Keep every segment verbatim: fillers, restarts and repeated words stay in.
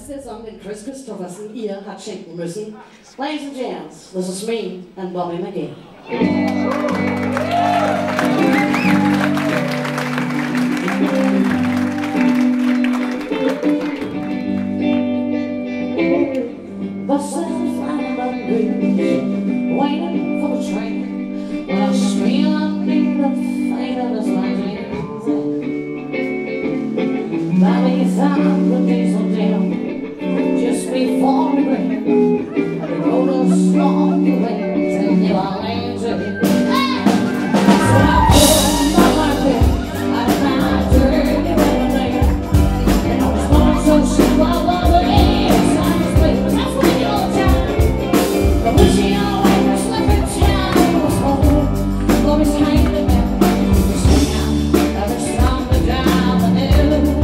ist der Song, den Chris Christopherson ihr hat schenken müssen. Ladies and gents, this is me and Bobby McGee. Buses flying above the bridge, waiting for the train. When I smell underneath the fate of this lightning. Bobby found the diesel down just before we break. The road was long the way till you are lazy. So I pulled my market out of my dirty lemonade, and I was going so cheap all over the eggs I was playing. That's when the old time, but when she always was slipping down, was home. Always came to me, just hang out, never stopped to drive the hill.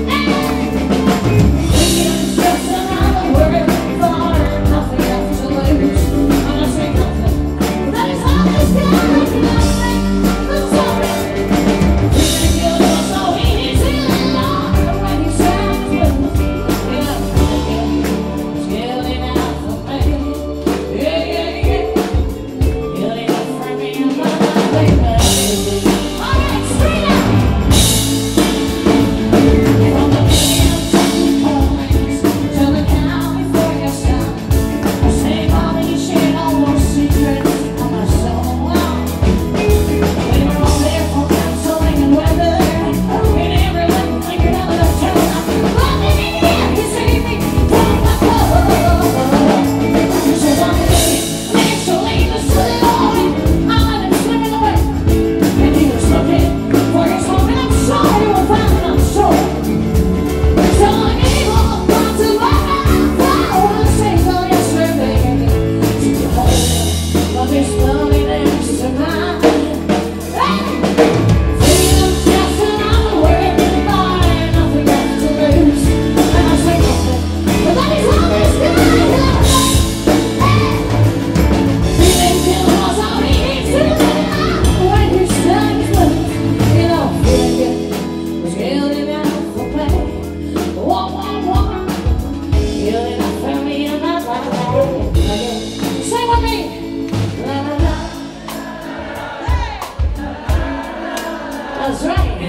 That's right.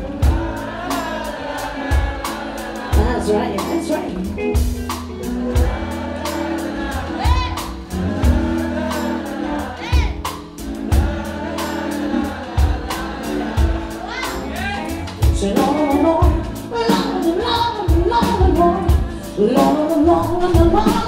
That's right. That's right. Say Lord, Lord, Lord, Lord, Lord, Lord, Lord, Lord, Lord, Lord, Lord.